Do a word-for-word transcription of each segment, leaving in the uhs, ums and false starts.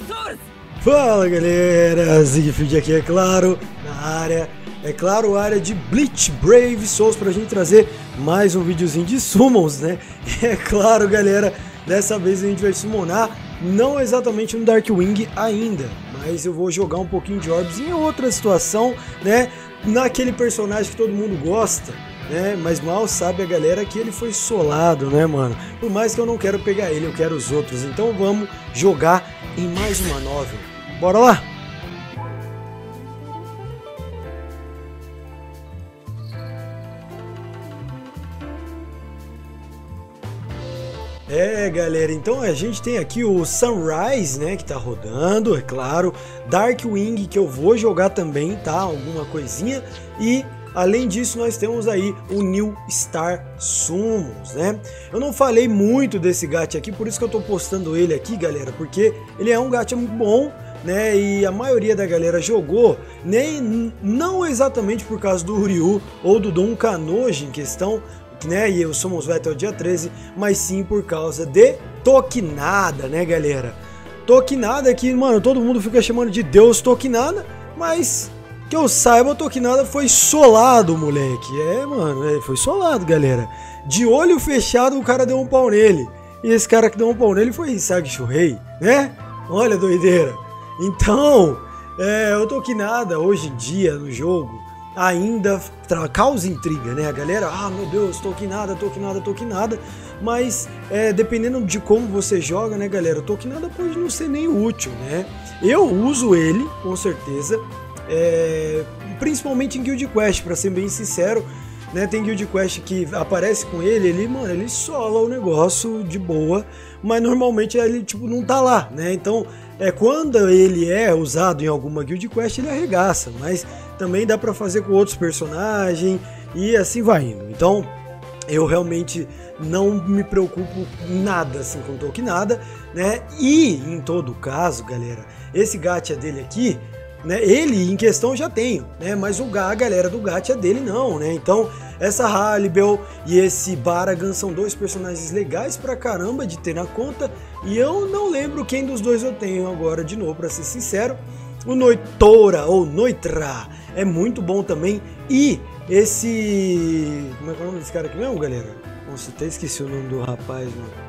Fala galera, Siegfried aqui, é claro, na área, é claro, área de Bleach Brave Souls pra gente trazer mais um videozinho de summons, né? E é claro galera, dessa vez a gente vai summonar, não exatamente no Darkwing ainda, mas eu vou jogar um pouquinho de Orbs em outra situação, né? Naquele personagem que todo mundo gosta, né? Mas mal sabe a galera que ele foi solado, né, mano? Por mais que eu não quero pegar ele, eu quero os outros, então vamos jogar em mais uma novel. Bora lá! É galera, então a gente tem aqui o Sunrise, né, que tá rodando, é claro, Darkwing que eu vou jogar também, tá, alguma coisinha, e além disso nós temos aí o New Star Summons, né. Eu não falei muito desse gacha aqui, por isso que eu tô postando ele aqui galera, porque ele é um gacha muito bom, né, e a maioria da galera jogou, nem, não exatamente por causa do Ryu ou do Don Kanoji em questão, né, e o Summons vai até o dia treze, mas sim por causa de Tokinada, né galera? Tokinada que, mano, todo mundo fica chamando de Deus Tokinada, mas que eu saiba, o Tokinada foi solado, moleque. É, mano, é, foi solado, galera. De olho fechado o cara deu um pau nele, e esse cara que deu um pau nele foi Sag Shuhei, né? Olha a doideira. Então, é, o Tokinada hoje em dia no jogo ainda causa intriga, né? A galera, ah, meu Deus, Tokinada, Tokinada, Tokinada, mas é, dependendo de como você joga, né, galera, o Tokinada pode não ser nem útil, né? Eu uso ele, com certeza, é, principalmente em Guild Quest, pra ser bem sincero, né? Tem Guild Quest que aparece com ele, ele, mano, ele sola o negócio de boa, mas normalmente ele, tipo, não tá lá, né? Então, é, quando ele é usado em alguma Guild Quest, ele arregaça, mas também dá pra fazer com outros personagens e assim vai indo. Então, eu realmente não me preocupo nada assim com Tokinada, né? E, em todo caso, galera, esse gacha dele aqui, né, ele em questão eu já tenho, né, mas o, a galera do gacha dele não, né, então essa Halibel e esse Baragan são dois personagens legais pra caramba de ter na conta, e eu não lembro quem dos dois eu tenho agora de novo, pra ser sincero. O Noitora ou Noitra é muito bom também, e esse... como é que é o nome desse cara aqui mesmo, galera? Nossa, até esqueci o nome do rapaz,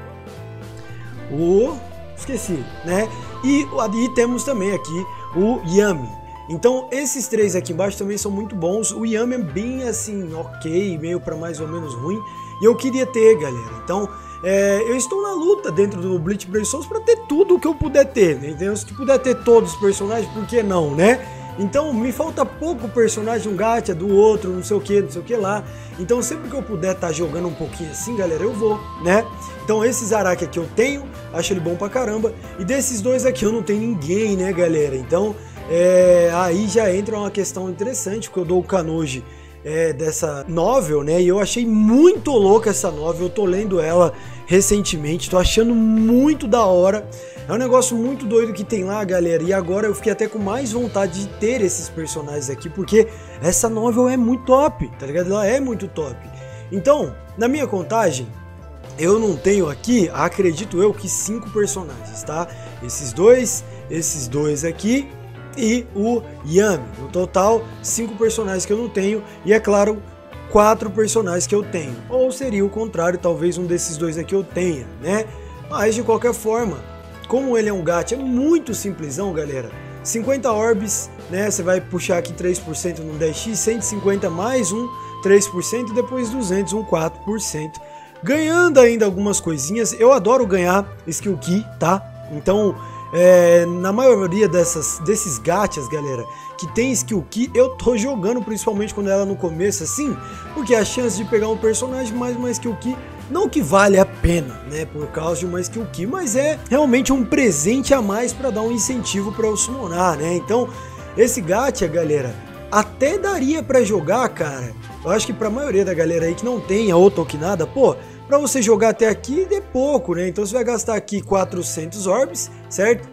mano. O... esqueci, né? E, e temos também aqui o Yami. Então esses três aqui embaixo também são muito bons. O Yami é bem assim, ok, meio para mais ou menos ruim, e eu queria ter, galera. Então é, eu estou na luta dentro do Bleach Brave Souls para ter tudo o que eu puder ter, né? Então, se puder ter todos os personagens, por que não, né? Então me falta pouco personagem, um gacha do outro, não sei o que, não sei o que lá. Então sempre que eu puder estar tá jogando um pouquinho assim, galera, eu vou, né? Então esse Zaraki aqui eu tenho, acho ele bom pra caramba. E desses dois aqui eu não tenho ninguém, né, galera? Então é, aí já entra uma questão interessante, porque eu dou o Kanoji é, dessa novel, né? E eu achei muito louca essa novel, eu tô lendo ela recentemente, tô achando muito da hora. É um negócio muito doido que tem lá, galera, e agora eu fiquei até com mais vontade de ter esses personagens aqui, porque essa novel é muito top, tá ligado? Ela é muito top. Então, na minha contagem, eu não tenho aqui, acredito eu, que cinco personagens, tá? Esses dois, esses dois aqui e o Yami. No total, cinco personagens que eu não tenho, e é claro, quatro personagens que eu tenho. Ou seria o contrário, talvez um desses dois aqui eu tenha, né? Mas de qualquer forma, como ele é um gacha, é muito simplesão, galera. cinquenta orbs, né? Você vai puxar aqui três por cento no dez x, cento e cinquenta mais um três por cento e depois duzentos, um quatro por cento. Ganhando ainda algumas coisinhas. Eu adoro ganhar skill key, tá? Então, é, na maioria dessas, desses gachas, galera, que tem skill key, eu tô jogando principalmente quando ela no começo assim, porque a chance de pegar um personagem mais uma skill key, não que vale a pena, né, por causa de uma skill key, mas é realmente um presente a mais para dar um incentivo para eu summonar, né? Então, esse gacha, galera, até daria para jogar, cara. Eu acho que para a maioria da galera aí que não tem a Tokinada, pô, para você jogar até aqui é pouco, né? Então você vai gastar aqui quatrocentos orbs, certo?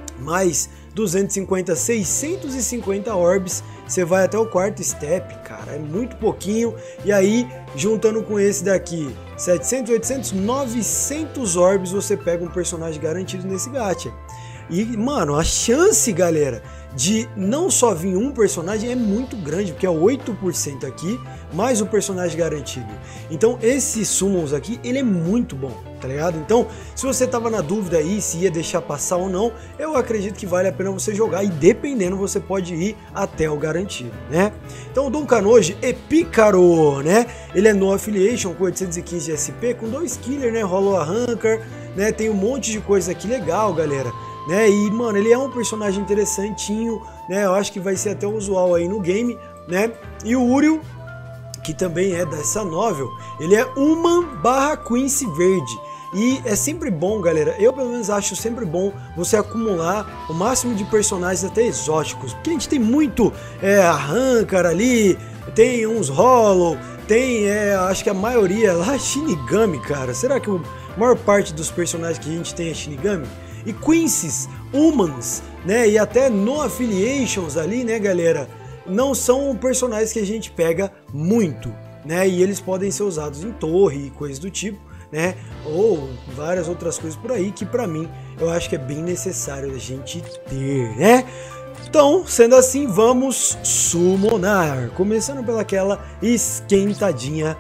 Mais duzentos e cinquenta, seiscentos e cinquenta orbs, você vai até o quarto step, cara, é muito pouquinho. E aí, juntando com esse daqui, setecentos, oitocentos, novecentos orbs, você pega um personagem garantido nesse gacha. E, mano, a chance, galera, de não só vir um personagem é muito grande, porque é oito por cento aqui, mais o personagem garantido. Então esse Summons aqui, ele é muito bom, tá ligado? Então, se você tava na dúvida aí se ia deixar passar ou não, eu acredito que vale a pena você jogar e dependendo você pode ir até o garantido, né? Então o Dom Canoge é Pícaro, né? Ele é no Affiliation com oitocentos e quinze de S P, com dois killer, né? Hollow Arrancar, né? Tem um monte de coisa aqui legal, galera. Né? E, mano, ele é um personagem interessantinho, né? Eu acho que vai ser até usual aí no game, né? E o Uriel, que também é dessa novel, ele é Human barra Quincy Verde. E é sempre bom, galera, eu pelo menos acho sempre bom você acumular o máximo de personagens até exóticos. Porque a gente tem muito é, Arrancar ali, tem uns Hollow, tem, é, acho que a maioria lá é Shinigami, cara. Será que a maior parte dos personagens que a gente tem é Shinigami? E Quincy's, Humans, né, e até no Affiliations ali, né, galera, não são personagens que a gente pega muito, né, e eles podem ser usados em torre e coisas do tipo, né, ou várias outras coisas por aí que pra mim eu acho que é bem necessário a gente ter, né. Então, sendo assim, vamos summonar, começando pelaquela esquentadinha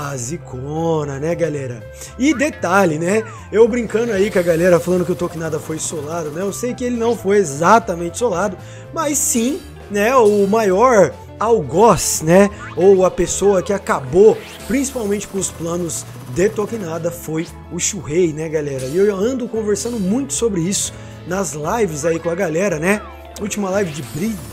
basicona, né, galera? E detalhe, né? Eu brincando aí com a galera falando que o Toquinada foi solado, né? Eu sei que ele não foi exatamente solado, mas sim, né, o maior algoz, né? Ou a pessoa que acabou, principalmente com os planos de Toquinada, foi o Shuhei, né, galera? E eu ando conversando muito sobre isso nas lives aí com a galera, né? Última live de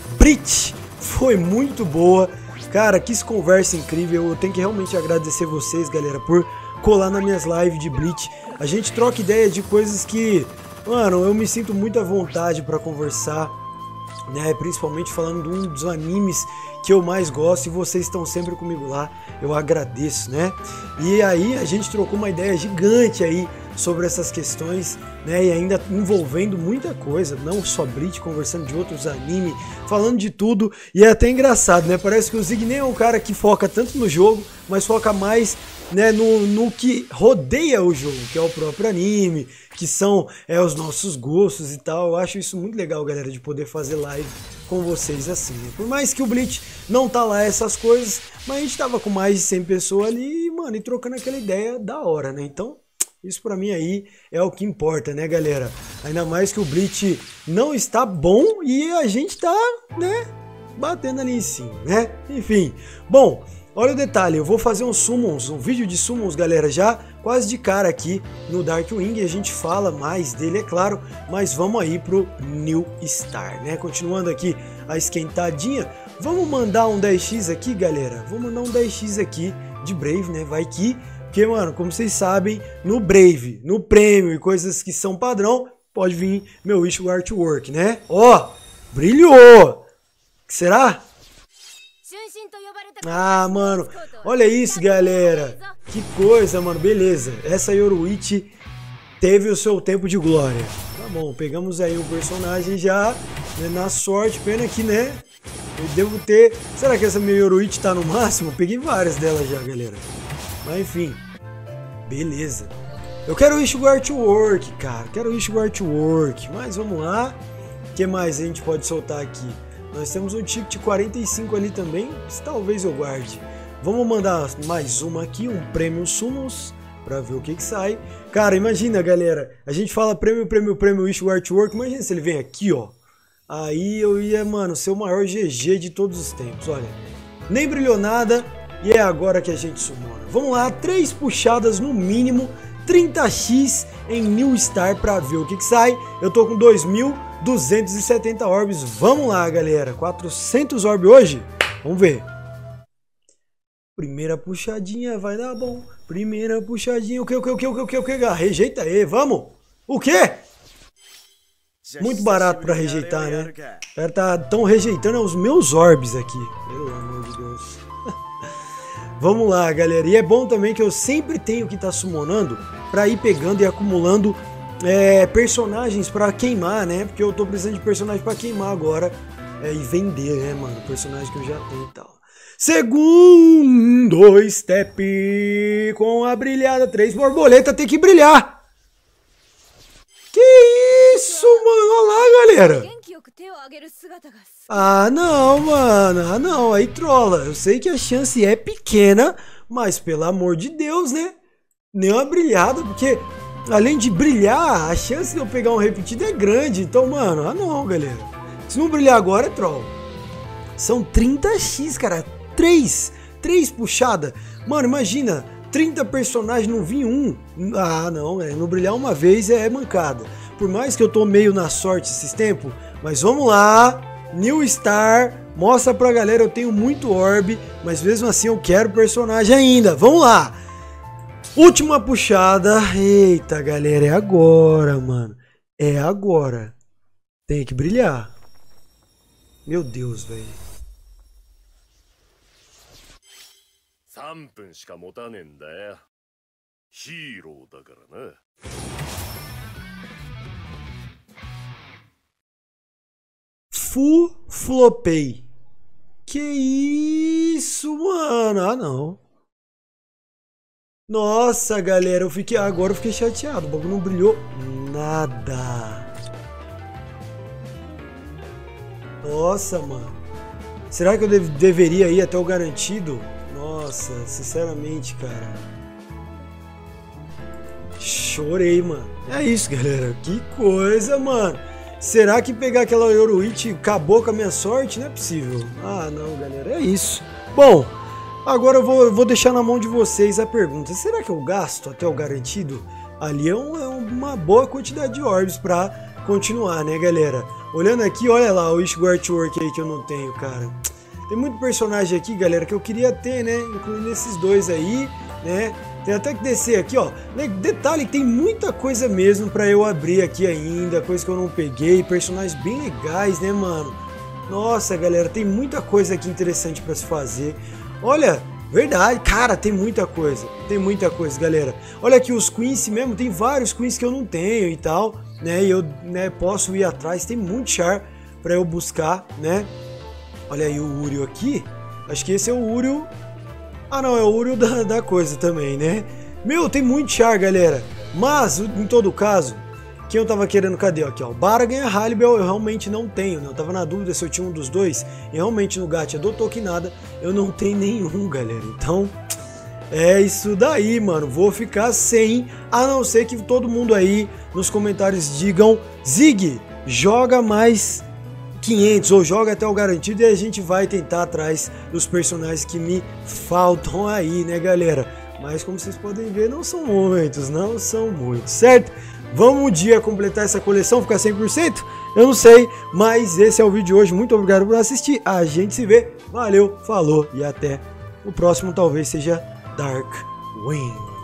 Brit foi muito boa. Cara, que conversa incrível, eu tenho que realmente agradecer vocês, galera, por colar nas minhas lives de Bleach. A gente troca ideia de coisas que, mano, eu me sinto muito à vontade pra conversar, né, principalmente falando de um dos animes que eu mais gosto e vocês estão sempre comigo lá, eu agradeço, né. E aí a gente trocou uma ideia gigante aí sobre essas questões, né, e ainda envolvendo muita coisa, não só Bleach, conversando de outros animes, falando de tudo, e é até engraçado, né, parece que o Zig nem é um cara que foca tanto no jogo, mas foca mais, né, no, no que rodeia o jogo, que é o próprio anime, que são é, os nossos gostos e tal. Eu acho isso muito legal, galera, de poder fazer live com vocês assim, né? Por mais que o Bleach não tá lá essas coisas, mas a gente tava com mais de cem pessoas ali, mano, e trocando aquela ideia da hora, né, então... Isso pra mim aí é o que importa, né, galera? Ainda mais que o Bleach não está bom e a gente tá, né, batendo ali em cima, né? Enfim, bom, olha o detalhe, eu vou fazer um summons, um vídeo de summons, galera, já quase de cara aqui no Darkwing, a gente fala mais dele, é claro, mas vamos aí pro New Star, né? Continuando aqui a esquentadinha, vamos mandar um dez x aqui, galera, vamos mandar um dez x aqui de Brave, né? Vai que... Porque, mano, como vocês sabem, no Brave, no prêmio e coisas que são padrão, pode vir meu Wish Artwork, né? Ó, brilhou! Será? Ah, mano, olha isso, galera. Que coisa, mano, beleza. Essa Yoruichi teve o seu tempo de glória. Tá bom, pegamos aí um personagem já, né, na sorte, pena que, né, eu devo ter... Será que essa minha Yoruichi tá no máximo? Peguei várias delas já, galera. Mas enfim, beleza. Eu quero o Issue Artwork, cara. Quero o Issue Artwork. Mas vamos lá. O que mais a gente pode soltar aqui? Nós temos um ticket quarenta e cinco ali também. Talvez eu guarde. Vamos mandar mais uma aqui. Um Prêmio Summons. Pra ver o que que sai. Cara, imagina, galera. A gente fala prêmio, prêmio, prêmio, Issue Artwork. Imagina se ele vem aqui, ó. Aí eu ia, mano, ser o maior G G de todos os tempos. Olha. Nem brilhou nada. E é agora que a gente summona. Vamos lá, três puxadas no mínimo, trinta x em New Star pra ver o que que sai. Eu tô com dois mil duzentos e setenta orbs. Vamos lá, galera. quatrocentos orbs hoje? Vamos ver. Primeira puxadinha vai dar bom. Primeira puxadinha. O que, o que, o que, o que, o que, o que? Rejeita aí, vamos. O quê? Muito barato pra rejeitar, né? O cara tá tão rejeitando os meus orbs aqui. Pelo amor de Deus. Vamos lá, galera, e é bom também que eu sempre tenho que estar tá summonando para ir pegando e acumulando é, personagens para queimar, né? Porque eu tô precisando de personagem para queimar agora é, e vender, né, mano? Personagem que eu já tenho e tal. Segundo step com a brilhada, três borboleta tem que brilhar. Que isso, mano? Olha galera? Ah, não, mano. Ah, não. Aí trola. Eu sei que a chance é pequena, mas pelo amor de Deus, né? Nem uma brilhada, porque além de brilhar, a chance de eu pegar um repetido é grande. Então, mano, ah não, galera. Se não brilhar agora é troll. São trinta x, cara. três. três puxadas. Mano, imagina. trinta personagens, não vir um. Ah, não, é. Não brilhar uma vez é mancada. Por mais que eu tô meio na sorte esses tempos. Mas vamos lá. New Star. Mostra pra galera, eu tenho muito orb. Mas mesmo assim eu quero personagem ainda. Vamos lá. Última puxada. Eita, galera, é agora, mano. É agora. Tem que brilhar. Meu Deus, velho. Full flopei. Que isso, mano? Ah, não. Nossa, galera, eu fiquei agora eu fiquei chateado. O bagulho não brilhou nada. Nossa, mano. Será que eu dev deveria ir até o garantido? Nossa, sinceramente, cara. Chorei, mano. É isso, galera. Que coisa, mano. Será que pegar aquela Yoruichi acabou com a minha sorte? Não é possível. Ah, não, galera. É isso. Bom, agora eu vou, eu vou deixar na mão de vocês a pergunta. Será que eu gasto até o garantido? Ali é, um, é uma boa quantidade de orbs pra continuar, né, galera? Olhando aqui, olha lá o Wish Artwork aí que eu não tenho, cara. Tem muito personagem aqui, galera, que eu queria ter, né? Incluindo esses dois aí, né? Tem até que descer aqui, ó. Detalhe, tem muita coisa mesmo pra eu abrir aqui ainda. Coisa que eu não peguei. Personagens bem legais, né, mano? Nossa, galera, tem muita coisa aqui interessante pra se fazer. Olha, verdade, cara, tem muita coisa. Tem muita coisa, galera. Olha aqui os Quincy mesmo. Tem vários Quincy que eu não tenho e tal, né? E eu, né, posso ir atrás. Tem muito char pra eu buscar, né? Olha aí o Uriel aqui. Acho que esse é o Uriel. Ah, não, é o Uriel da, da coisa também, né? Meu, tem muito char, galera. Mas, em todo caso, quem eu tava querendo, cadê? Aqui, ó. Baragan e Halibel eu realmente não tenho, né? Eu tava na dúvida se eu tinha um dos dois. E realmente no gacha do Tokinada eu não tenho nenhum, galera. Então, é isso daí, mano. Vou ficar sem, a não ser que todo mundo aí nos comentários digam: Zig, joga mais quinhentos ou joga até o garantido e a gente vai tentar atrás dos personagens que me faltam aí, né, galera? Mas como vocês podem ver, não são muitos, não são muitos, certo? Vamos um dia completar essa coleção, ficar cem por cento? Eu não sei, mas esse é o vídeo de hoje. Muito obrigado por assistir. A gente se vê. Valeu, falou e até o próximo, talvez seja Darkwing.